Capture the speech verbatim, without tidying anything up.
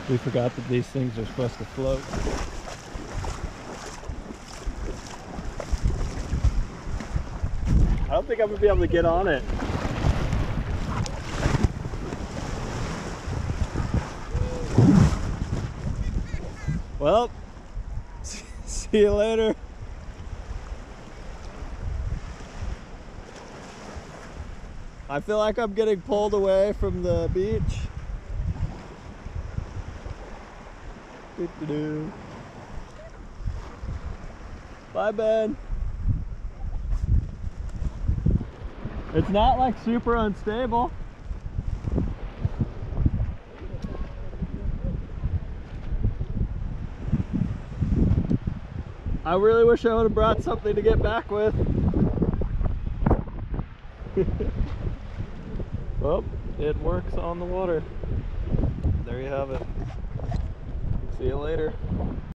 We forgot that these things are supposed to float. I don't think I'm gonna be able to get on it. Well, see you later. I feel like I'm getting pulled away from the beach. Doo-doo-doo. Bye, Ben. It's not like super unstable. I really wish I would have brought something to get back with. Well, it works on the water. There you have it. See you later.